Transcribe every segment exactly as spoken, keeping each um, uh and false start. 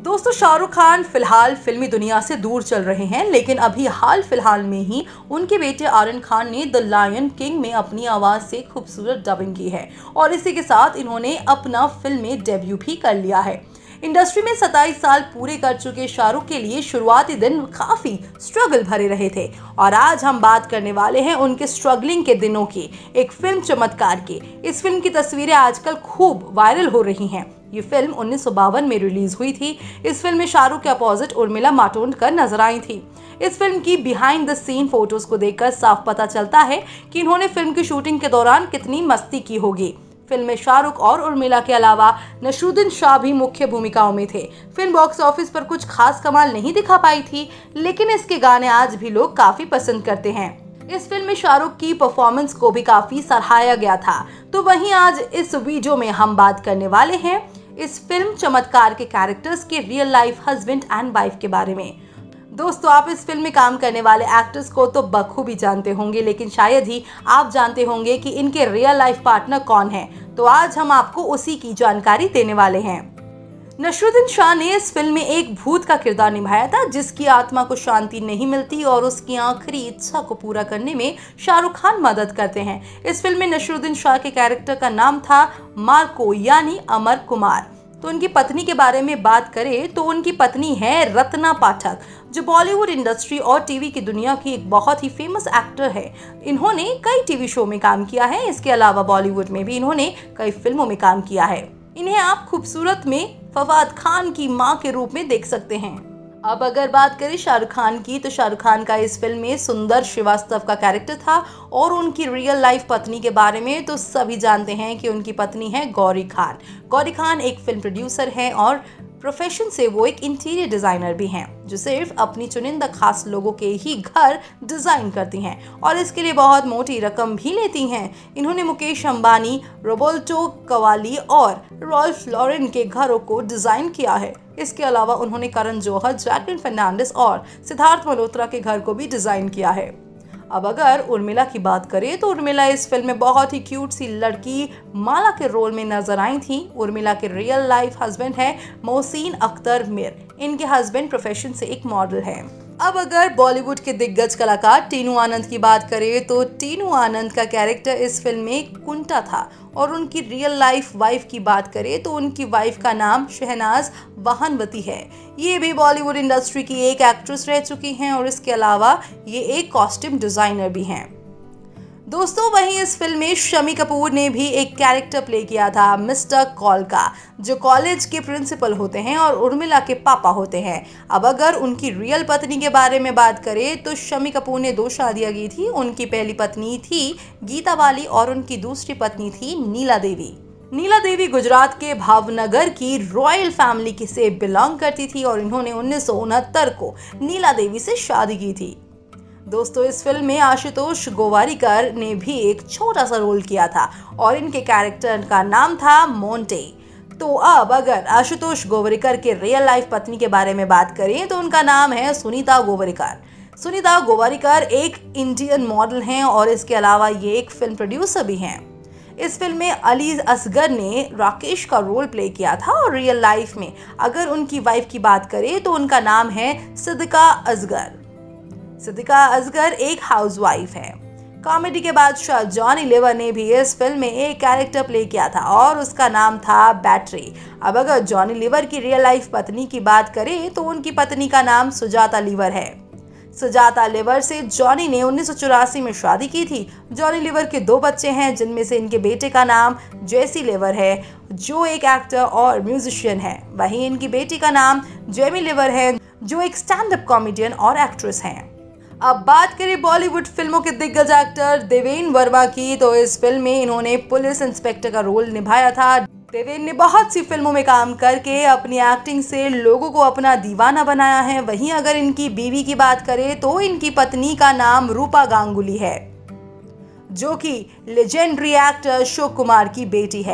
दोस्तों, शाहरुख खान फिलहाल फिल्मी दुनिया से दूर चल रहे हैं, लेकिन अभी हाल फिलहाल में ही उनके बेटे आर्यन खान ने द लायन किंग में अपनी आवाज से खूबसूरत डबिंग की है और इसी के साथ इन्होंने अपना फिल्म में डेब्यू भी कर लिया है। इंडस्ट्री में सत्ताईस साल पूरे कर चुके शाहरुख के लिए शुरुआती दिन काफी स्ट्रगल भरे रहे थे और आज हम बात करने वाले हैं उनके स्ट्रगलिंग के दिनों की, एक फिल्म चमत्कार की। इस फिल्म की तस्वीरें आजकल खूब वायरल हो रही हैं। ये फिल्म उन्नीस सौ बावन में रिलीज हुई थी। इस फिल्म में शाहरुख के अपोजिट उर्मिला मातोंडकर नजर आई थी। इस फिल्म की बिहाइंड द सीन फोटोज को देखकर साफ पता चलता है कि इन्होंने फिल्म की शूटिंग के दौरान कितनी मस्ती की होगी। फिल्म में शाहरुख और उर्मिला के अलावा नसरुद्दीन शाह भी मुख्य भूमिकाओं में थे। फिल्म बॉक्स ऑफिस पर कुछ खास कमाल नहीं दिखा पाई थी, लेकिन इसके गाने आज भी लोग काफी पसंद करते हैं। इस फिल्म में शाहरुख की परफॉर्मेंस को भी काफी सराहाया गया था। तो वहीं आज इस वीडियो में हम बात करने वाले हैं इस फिल्म चमत्कार के कैरेक्टर्स के real life husband and wife के बारे में। दोस्तों, आप इस फिल्म में काम करने वाले एक्टर्स को तो बखूबी जानते होंगे, लेकिन शायद ही आप जानते होंगे कि इनके रियल लाइफ पार्टनर कौन है। तो आज हम आपको उसी की जानकारी देने वाले हैं। नसरुद्दीन शाह ने इस फिल्म में एक भूत का किरदार निभाया था, जिसकी आत्मा को शांति नहीं मिलती और उसकी आखिरी इच्छा को पूरा करने में शाहरुख खान मदद करते हैं। इस फिल्म में नसरुद्दीन शाह के कैरेक्टर का नाम था मार्को, यानी अमर कुमार। तो उनकी पत्नी के बारे में बात करें तो उनकी पत्नी है रत्ना पाठक, जो बॉलीवुड इंडस्ट्री और टीवी की दुनिया की एक बहुत ही फेमस एक्टर है। इन्होंने कई टीवी शो में काम किया है। इसके अलावा बॉलीवुड में भी इन्होंने कई फिल्मों में काम किया है। इन्हें आप खूबसूरत में फवाद खान की मां के रूप में देख सकते हैं। अब अगर बात करें शाहरुख खान की, तो शाहरुख खान का इस फिल्म में सुंदर श्रीवास्तव का कैरेक्टर था और उनकी रियल लाइफ पत्नी के बारे में तो सभी जानते हैं कि उनकी पत्नी है गौरी खान। गौरी खान एक फिल्म प्रोड्यूसर है और प्रोफेशन से वो एक इंटीरियर डिजाइनर भी हैं, जो सिर्फ अपनी चुनिंदा खास लोगों के ही घर डिजाइन करती हैं और इसके लिए बहुत मोटी रकम भी लेती हैं। इन्होंने मुकेश अंबानी, रोबर्टो कवाली और रॉल्फ लॉरेन के घरों को डिजाइन किया है। इसके अलावा उन्होंने करण जौहर, जैकलिन फर्नांडिस और सिद्धार्थ मल्होत्रा के घर को भी डिजाइन किया है। अब अगर उर्मिला की बात करें तो उर्मिला इस फिल्म में बहुत ही क्यूट सी लड़की माला के रोल में नजर आई थी। उर्मिला के रियल लाइफ हस्बैंड है मोहसिन अख्तर मीर। इनके हस्बैंड प्रोफेशन से एक मॉडल है। अब अगर बॉलीवुड के दिग्गज कलाकार टीनू आनंद की बात करें तो टीनू आनंद का कैरेक्टर इस फिल्म में कुंटा था और उनकी रियल लाइफ वाइफ की बात करें तो उनकी वाइफ का नाम शहनाज वाहनवती है। ये भी बॉलीवुड इंडस्ट्री की एक एक्ट्रेस रह चुकी हैं और इसके अलावा ये एक कॉस्ट्यूम डिजाइनर भी हैं। दोस्तों, वहीं इस फिल्म में शम्मी कपूर ने भी एक कैरेक्टर प्ले किया था, मिस्टर कॉलका, जो कॉलेज के प्रिंसिपल होते हैं और उर्मिला के पापा होते हैं। अब अगर उनकी रियल पत्नी के बारे में बात करें तो शम्मी कपूर ने दो शादियां की थी। उनकी पहली पत्नी थी गीता बाली और उनकी दूसरी पत्नी थी नीला देवी। नीला देवी गुजरात के भावनगर की रॉयल फैमिली की से बिलोंग करती थी और इन्होंने उन्नीस सौ उनहत्तर को नीला देवी से शादी की थी। दोस्तों, इस फिल्म में आशुतोष गोवारिकर ने भी एक छोटा सा रोल किया था और इनके कैरेक्टर का नाम था मोंटे। तो अब अगर आशुतोष गोवारिकर के रियल लाइफ पत्नी के बारे में बात करें तो उनका नाम है सुनीता गोवारिकर। सुनीता गोवारिकर एक इंडियन मॉडल हैं और इसके अलावा ये एक फिल्म प्रोड्यूसर भी हैं। इस फिल्म में अली असगर ने राकेश का रोल प्ले किया था और रियल लाइफ में अगर उनकी वाइफ की बात करें तो उनका नाम है सिद्दीका असगर। सिद्दीका असगर एक हाउसवाइफ है। कॉमेडी के बादशाह जॉनी लीवर ने भी इस फिल्म में एक कैरेक्टर प्ले किया था और उसका नाम था बैटरी। अब अगर जॉनी लीवर की रियल लाइफ पत्नी की बात करें तो उनकी पत्नी का नाम सुजाता लीवर है। सुजाता लीवर से जॉनी ने उन्नीस सौ चौरासी में शादी की थी। जॉनी लीवर के दो बच्चे हैं, जिनमें से इनके बेटे का नाम जेसी लीवर है, जो एक एक्टर और म्यूजिशियन है। वहीं इनकी बेटी का नाम जेमी लीवर है, जो एक स्टैंड अप कॉमेडियन और एक्ट्रेस हैं। अब बात करें बॉलीवुड फिल्मों के दिग्गज एक्टर देवेन वर्मा की, तो इस फिल्म में इन्होंने पुलिस इंस्पेक्टर का रोल निभाया था। देवेन ने बहुत सी फिल्मों में काम करके अपनी एक्टिंग से लोगों को अपना दीवाना बनाया है। वहीं अगर इनकी बीवी की बात करें तो इनकी पत्नी का नाम रूपा गांगुली है, जो कि लेजेंडरी एक्टर अशोक कुमार की बेटी है।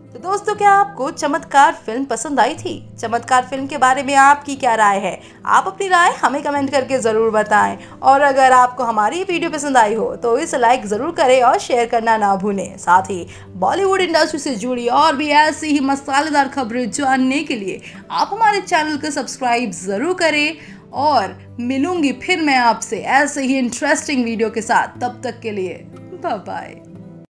तो दोस्तों, क्या आपको चमत्कार फिल्म पसंद आई थी? चमत्कार फिल्म के बारे में आपकी क्या राय है? आप अपनी राय हमें कमेंट करके ज़रूर बताएं। और अगर आपको हमारी वीडियो पसंद आई हो तो इसे लाइक ज़रूर करें और शेयर करना ना भूलें। साथ ही बॉलीवुड इंडस्ट्री से जुड़ी और भी ऐसी ही मसालेदार खबरें जानने के लिए आप हमारे चैनल को सब्सक्राइब ज़रूर करें। और मिलूंगी फिर मैं आपसे ऐसे ही इंटरेस्टिंग वीडियो के साथ। तब तक के लिए बाय बाय।